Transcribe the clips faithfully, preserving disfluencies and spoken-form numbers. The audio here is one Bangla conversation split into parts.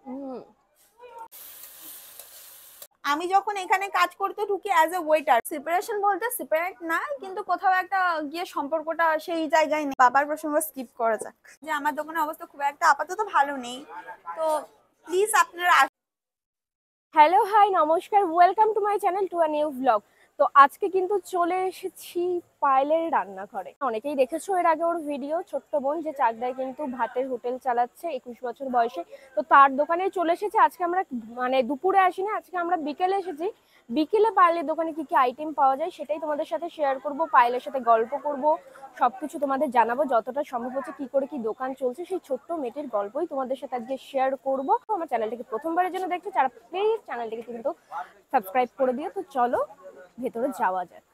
আমি যখন এখানে কাজ করতে ঢুকি অ্যাজ এ ওয়েটার, সেপারেশন বলতে সেপারেট না, কিন্তু কোথাও একটা গিয়ে সম্পর্কটা সেই জায়গায় নেই। বাবার প্রসঙ্গ স্কিপ করা যাক। যে আমার দোকানের অবস্থা খুব একটা আপাতত ভালো নেই, তো প্লিজ আপনারা। হ্যালো হাই নমস্কার, welcome to my channel to a new blog. তো আজকে কিন্তু চলে এসেছি পায়েলের রান্নাঘরে। অনেকেই দেখেছো এর আগে ওর ভিডিও, ছোট্ট বোন যে চাকদায় কিন্তু ভাতের হোটেল চালাচ্ছে একুশ বছর বয়সে। তো তার দোকানে চলে এসেছে আজকে। আমরা মানে দুপুরে আসিনি, আজকে আমরা বিকেলে এসেছি। বিকেলে পায়েলের দোকানে কি কি আইটেম পাওয়া যায় সেটাই তোমাদের সাথে শেয়ার করব, পায়েলের সাথে গল্প করব, সবকিছু তোমাদের জানাবো যতটা সম্ভব হচ্ছে। কি করে কি দোকান চলছে সেই ছোট্ট মেয়েটির গল্পই তোমাদের সাথে আজকে শেয়ার করব। আমার চ্যানেলটিকে প্রথমবারের জন্য দেখছো যারা, প্লিজ চ্যানেলটিকে কিন্তু সাবস্ক্রাইব করে দিও। তো চলো ভেতরে যাওয়া যাক।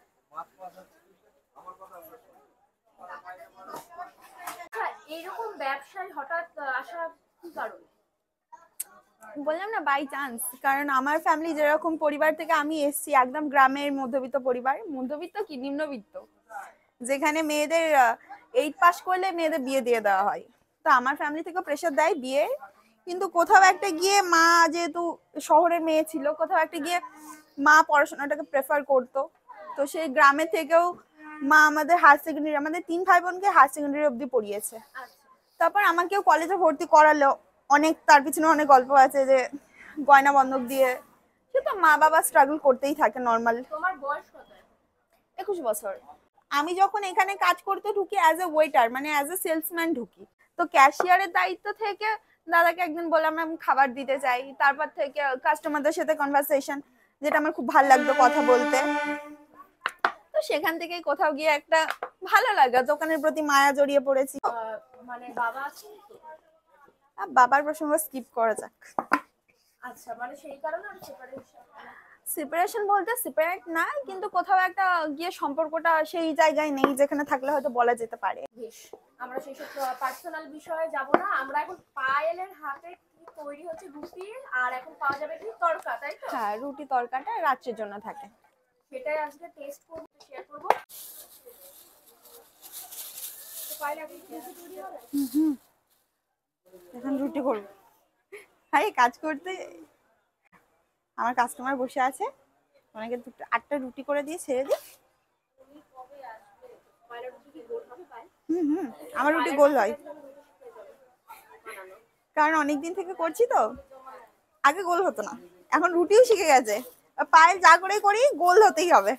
এইরকম ব্যবসায় হঠাৎ আসা কি কারণে? বললাম না, বাই চান্স। কারণ আমার ফ্যামিলি যেরকম পরিবার থেকে আমি এসেছি, একদম গ্রামের মধ্যবিত্ত পরিবার, মধ্যবিত্ত কি নিম্নবিত্ত, যেখানে মেয়েদের এইট পাস করলে মেয়েদের বিয়ে দিয়ে দেওয়া হয়। তো আমার ফ্যামিলি থেকে প্রেশার দেয় বিয়ে, কিন্তু কোথাও একটা গিয়ে মা, যেহেতু শহরের মেয়ে ছিল, কোথাও একটা গিয়ে মা পড়াশোনাটাকে প্রেফার করতো। তো সেই গ্রামে থেকেও মা আমাদের হায়ার সেকেন্ডারি, আমাদের তিন ভাই বোনকে হায়ার সেকেন্ডারি অবধি পড়িয়েছে। তারপর আমাকেও কলেজে ভর্তি করালো। অনেক তার পিছনে অনেক গল্প আছে, যে গয়না বন্ধক দিয়ে, সে তো মা বাবা স্ট্রাগল করতেই থাকে নর্মাল। তোমার বয়স কত? একুশ বছর। আমি যখন এখানে কাজ করতে ঢুকি অ্যাজ এ ওয়েটার, মানে অ্যাজ এ সেলসম্যান ঢুকি, তো ক্যাশিয়ারের দায়িত্ব থেকে দাদাকে একদিন বললাম আমি খাবার দিতে চাই। তারপর থেকে কাস্টমারদের সাথে কনভারসেশন, যেটা আমার খুব ভালো লাগতো কথা বলতে। তো সেখান থেকে কোথাও গিয়ে একটা ভালো লাগা, দোকানের প্রতি মায়া জড়িয়ে পড়েছি। মানে বাবা আছেন তো? বাবার প্রসঙ্গ স্কিপ করা যাক। আচ্ছা, মানে সেই কারণে আমি সেপারেশন। সেপারেশন বলতে সেপারেট না, কিন্তু কোথাও একটা গিয়ে সম্পর্কটা সেই জায়গায় নেই যেখানে থাকলে হয়তো বলা যেতে পারে। বেশ, আমরা সেই সব পার্সোনাল বিষয়ে যাব না। আমরা এখন পায়েলের হাতে কি তৈরি হচ্ছে রুটি, আর এখন পাওয়া যাবে কি তড়কা, তাই তো? হ্যাঁ, রুটি তড়কাটা রাত্রের জন্য থাকে, সেটাই আজকে টেস্ট করব, শেয়ার করব। তো পায়েল এখন কি রুটি তৈরি হবে? হুম, এখন রুটি করব। আরে কাজ করতে আমার কাস্টমার বসে আছে, ওনাকে দুটো আটটা রুটি করে দিয়ে ছেড়ে দিই। হুম হুম আমার রুটি গোল হয়, কারণ অনেকদিন থেকে করছি তো। আগে গোল হতো না, এখন রুটিও শিখে গেছে। পায়েল যা করে করি গোল হতেই হবে।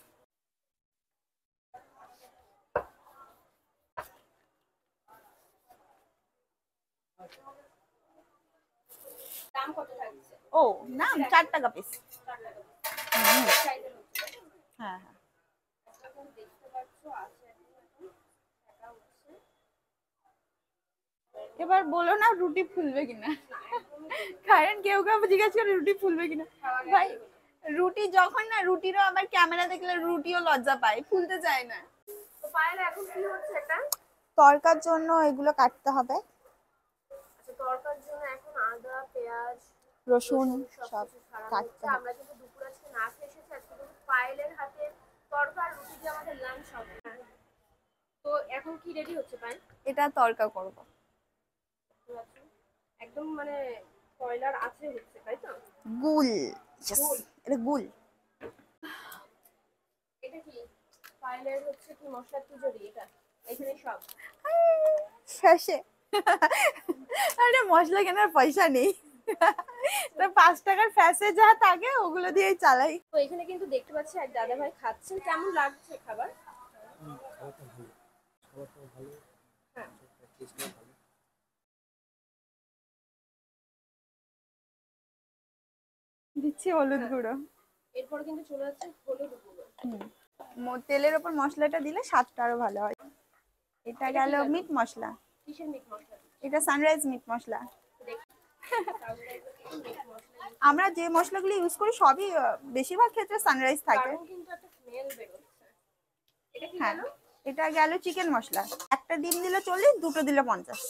দাম কত থাকছে? ও না, চার টাকা পিস। হ্যাঁ হ্যাঁ, এবার বলো না রুটি ফুলবে কিনা, কারণ কেউ কেউ জিজ্ঞাসা করে রুটি ফুলবে কিনা। ভাই রুটি যখন না, রুটিরও আবার ক্যামেরা দেখলে রুটিও লজ্জা পায়, ফুলতে চায় না। তো পায়েল এখন কি হচ্ছে এটা? তরকার জন্য এগুলো কাটতে হবে। আচ্ছা, তরকার জন্য এখন আদা, পেঁয়াজ, রসুন সব কাটতে হবে। আমরা কিন্তু দুপুর আজকে না খেয়ে এসেছি, আজকে কিন্তু পায়েলের হাতে তরকা আর রুটি দিয়ে আমাদের লাঞ্চ হবে। তো এখন কি রেডি হচ্ছে পায়েল? এটা তরকা করব একদম মানে কয়লার আছে হচ্ছে, তাই তো? গুল, এটা গুল। এটা কি পায়েলের হচ্ছে কি মশলা তিজড়ি? এটা এখানে সব শেষে আরে মশলা কেনার পয়সা নেই, তো পাঁচ টাকার ফ্যাসে যা থাকে ওগুলো দিয়েই চালাই। তো এখানে কিন্তু দেখতে পাচ্ছি এক দাদা ভাই খাচ্ছেন। কেমন লাগছে খাবার? হ্যাঁ, দিচ্ছি হলুদ গুঁড়ো। এরপর কিন্তু চলে যাচ্ছে হলুদ গুঁড়ো। তেলের ওপর মশলাটা দিলে স্বাদটা আরো ভালো হয়। এটা গেল মিট মশলা। কিসের মিট মশলা? এটা সানরাইজ মিট মশলা। আমরা যে মশলাগুলো ইউজ করি সবই বেশিরভাগ ক্ষেত্রে সানরাইজ থাকে। হ্যাঁ, এটা গেল চিকেন মশলা। একটা ডিম দিলে চল্লিশ, দুটো দিলে পঞ্চাশ।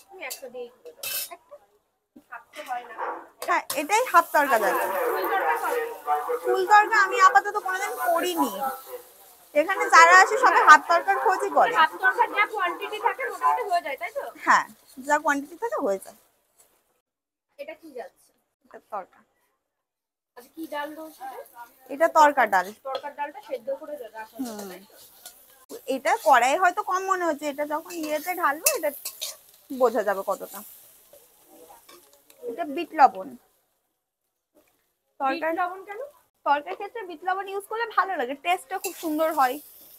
হ্যাঁ, এটাই হাফ তরকা যাবে। ফুল তরকা আমি আপাতত কোনোদিন করিনি, এখানে যারা আসে সবাই হাফ তরকার খোঁজই করে। হাফ তরকার যা কোয়ান্টিটি থাকে মোটামুটি হয়ে যায়, তাই তো? হ্যাঁ, যা কোয়ান্টিটি থাকে হয়ে যায়। এটা কি যাচ্ছে? এটা তরকা। আচ্ছা কি ডাল রয়েছে? এটা তরকা ডাল। তরকার ডালটা সেদ্ধ করে রাখা হুম, এটা কড়াই হয়তো কম মনে হচ্ছে, এটা যখন ইয়েতে ঢালবো এটা বোঝা যাবে কতটা। এটা বিট লবণ। তরকার লবণ কেন? তরকার ক্ষেত্রে বিট লবণ ইউজ করলে ভালো লাগে, টেস্টটা খুব সুন্দর হয়।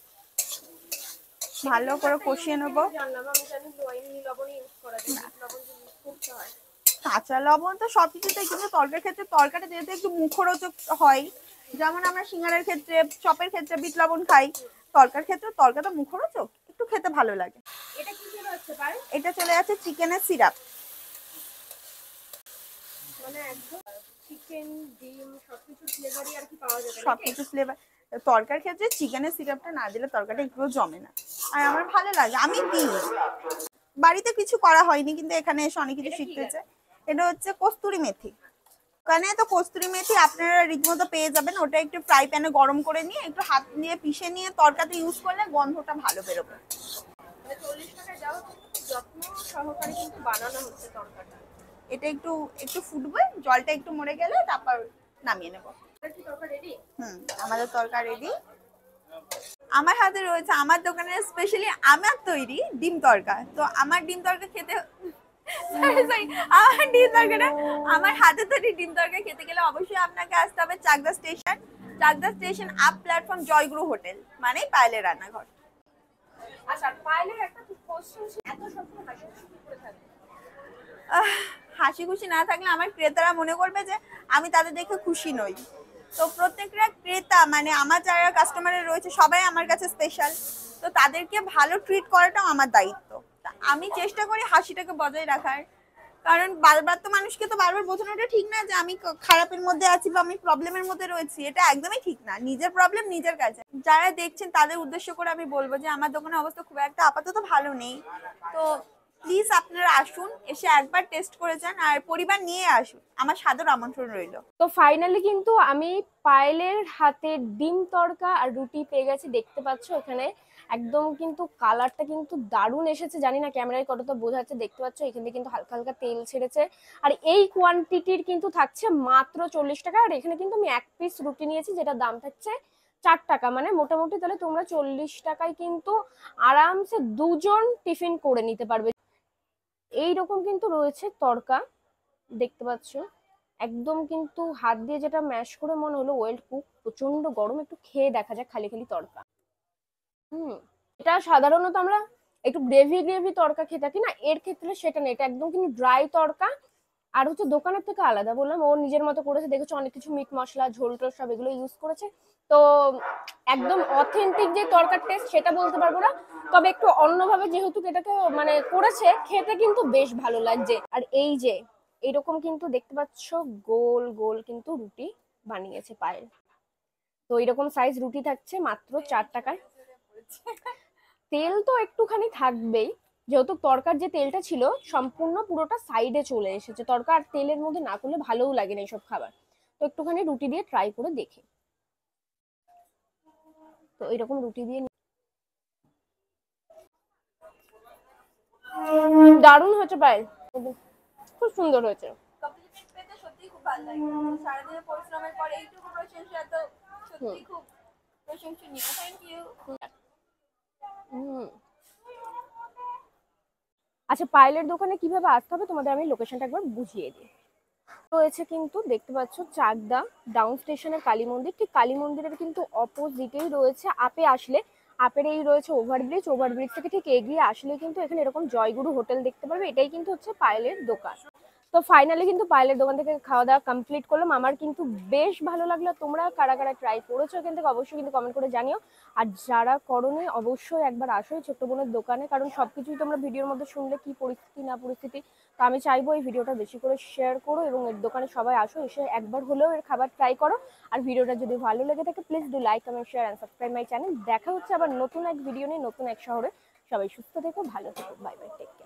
ভালো করে কষিয়ে নেবো। জানলাম, আমি জানি দইনি লবণ ইউজ করা যায়, বিট লবণ ইউজ করতে হয়। কাঁচা লবণ তো সবকিছুতে, কিন্তু তরকার ক্ষেত্রে তরকাটা যেহেতু একটু মুখরোচক হয়, যেমন আমরা সিঙ্গারার ক্ষেত্রে, চপের ক্ষেত্রে বিট লবণ খাই, তরকার ক্ষেত্রে তরকাটা মুখরোচক, একটু খেতে ভালো লাগে। এটা কি চলে যাচ্ছে ভাই? এটা চলে যাচ্ছে চিকেনের সিরাপ। মানে একদম চিকেন, ডিম সবকিছু ফ্লেভারই আর কি পাওয়া যাবে। সবকিছু ফ্লেভার। তরকার ক্ষেত্রে চিকেনের সিরাপটা না দিলে তরকাটা একটু জমে না, আর আমার ভালো লাগে, আমি দিই। বাড়িতে কিছু করা হয়নি, কিন্তু এখানে এসে অনেক কিছু শিখতেছে। এটা হচ্ছে কস্তুরি মেথি। ওখানে তো কস্তুরি মেথি আপনারা রীতিমতো পেয়ে যাবেন। ওটা একটু ফ্রাই প্যানে গরম করে নিয়ে একটু হাত দিয়ে পিষে নিয়ে তরকাতে ইউজ করলে গন্ধটা ভালো বেরোবে। মানে চল্লিশ টাকায় যাওয়া যত্ন সহকারে কিন্তু বানানো হচ্ছে তরকাটা। এটা একটু একটু ফুটবে, জলটা একটু মরে গেলে তারপর নামিয়ে নেব। হুম, আমাদের তরকা রেডি। আমার হাতে রয়েছে আমার দোকানের স্পেশালি আমার তৈরি ডিম তরকা। তো আমার ডিম তরকা খেতে সরি সরি আমার ডিম তরকাটা, আমার হাতে তৈরি ডিম তরকা খেতে গেলে অবশ্যই আপনাকে আসতে হবে Chakdah station. Chakdah station up platform Joyguru hotel, মানে পায়েলের রান্নাঘর। আচ্ছা পায়েলের একটা কোশ্চেন, এত সবসময় হাসি খুশি করে থাকে। হাসি খুশি না থাকলে আমার ক্রেতারা মনে করবে যে আমি তাদের দেখে খুশি নই। তো প্রত্যেকটা ক্রেতা, মানে আমার যারা কাস্টমারের রয়েছে সবাই আমার কাছে স্পেশাল। তো তাদেরকে ভালো ট্রিট করাটাও আমার দায়িত্ব। আমি চেষ্টা করি হাসিটাকে বজায় রাখার, কারণ বারবার তো মানুষকে তো বারবার বোঝানোটা ঠিক না যে আমি খারাপের মধ্যে আছি বা আমি প্রবলেমের মধ্যে রয়েছি। এটা একদমই ঠিক না। নিজের প্রবলেম নিজের কাছে। যারা দেখছেন তাদের উদ্দেশ্য করে আমি বলবো যে আমার দোকানের অবস্থা খুব একটা আপাতত ভালো নেই। তো প্লিজ আপনারা আসুন, এসে একবার টেস্ট করে যান, আর পরিবার নিয়ে আসুন, আমার সাদর আমন্ত্রণ রইল। তো ফাইনালি কিন্তু আমি পায়েলের হাতের ডিম তড়কা আর রুটি পেয়ে গেছি। দেখতে পাচ্ছ এখানে একদম কিন্তু কালারটা কিন্তু দারুণ এসেছে। জানি না ক্যামেরায় কতটা বোঝাচ্ছে, দেখতে পাচ্ছ এখানে কিন্তু হালকা হালকা তেল ছেড়েছে। আর এই কোয়ান্টিটির কিন্তু থাকছে মাত্র চল্লিশ টাকা। আর এখানে কিন্তু আমি এক পিস রুটি নিয়েছি, যেটা দাম থাকছে চার টাকা। মানে মোটামুটি তাহলে তোমরা চল্লিশ টাকায় কিন্তু আরামসে দুজন টিফিন করে নিতে পারবে। এইরকম কিন্তু রয়েছে তড়কা, দেখতে পাচ্ছ একদম কিন্তু হাত দিয়ে যেটা ম্যাশ করে মনে হলো ওয়েল কুক। প্রচন্ড গরম, একটু খেয়ে দেখা যায় খালি খালি তড়কা। হুম, এটা সাধারণত আমরা একটু গ্রেভি গ্রেভি তড়কা খেয়ে থাকি না, এর ক্ষেত্রে সেটা নেই, এটা একদম কিন্তু ড্রাই তড়কা। আর হচ্ছে দোকানের থেকে আলাদা, বললাম ও নিজের মতো করেছে, দেখেছো অনেক কিছু মিট মশলা ঝোল টোল সব এগুলো ইউজ করেছে। তো একদম অথেন্টিক যে তরকার টেস্ট সেটা বলতে পারবো না, তবে একটু অন্যভাবে যেহেতু এটাকে মানে করেছে, খেতে কিন্তু বেশ ভালো লাগছে। আর এই যে এইরকম কিন্তু দেখতে পাচ্ছ গোল গোল কিন্তু রুটি বানিয়েছে পায়েল। তো এরকম সাইজ রুটি থাকছে মাত্র চার টাকায়। তেল তো একটুখানি থাকবেই, যেহেতু তরকার যে তেলটা ছিল সম্পূর্ণ পুরোটা সাইডে চলে এসেছে। তরকা আর তেলের মধ্যে না করলে ভালোও লাগে না এইসব খাবার। তো একটুখানি রুটি দিয়ে ট্রাই করে দেখি। তো এরকম রুটি দিয়ে দারুণ হয়েছে পায়েল, খুব সুন্দর হয়েছে। সত্যি খুব ভালো লাগে, সারাদিনের পরিশ্রমের পরে এইটুকু প্রশংসা তো সত্যি খুব প্রশংসনীয়। Thank you. আচ্ছা পায়েলের দোকানে কিভাবে আসতে হবে তোমাদের আমি লোকেশনটা একবার বুঝিয়ে দিই। রয়েছে কিন্তু দেখতে পাচ্ছ চাকদা ডাউন স্টেশনের কালী মন্দির, ঠিক কালী মন্দিরের কিন্তু অপোজিটেই রয়েছে। আপে আসলে আপের এই রয়েছে ওভারব্রিজ, ওভারব্রিজ থেকে ঠিক এগিয়ে আসলে কিন্তু এখানে এরকম জয়গুরু হোটেল দেখতে পারবে। এটাই কিন্তু হচ্ছে পায়েলের দোকান। তো ফাইনালি কিন্তু পায়েলের দোকান থেকে খাওয়া দাওয়া কমপ্লিট করলাম। আমার কিন্তু বেশ ভালো লাগলো। তোমরা কারা কারা ট্রাই করেছো এখান থেকে অবশ্যই কিন্তু কমেন্ট করে জানিও। আর যারা করোনি অবশ্যই একবার আসো ছোট্ট বোনের দোকানে, কারণ সবকিছুই তোমরা ভিডিওর মধ্যে শুনলে কি পরিস্থিতি না পরিস্থিতি। তো আমি চাইবো এই ভিডিওটা বেশি করে শেয়ার করো এবং এর দোকানে সবাই আসো, এসে একবার হলেও এর খাবার ট্রাই করো। আর ভিডিওটা যদি ভালো লেগে থাকে please do like comment share and subscribe my channel. দেখা হচ্ছে আবার নতুন এক ভিডিও নিয়ে নতুন এক শহরে। সবাই সুস্থ থেকো, ভালো থেকো, বাই বাই, টেক কেয়ার।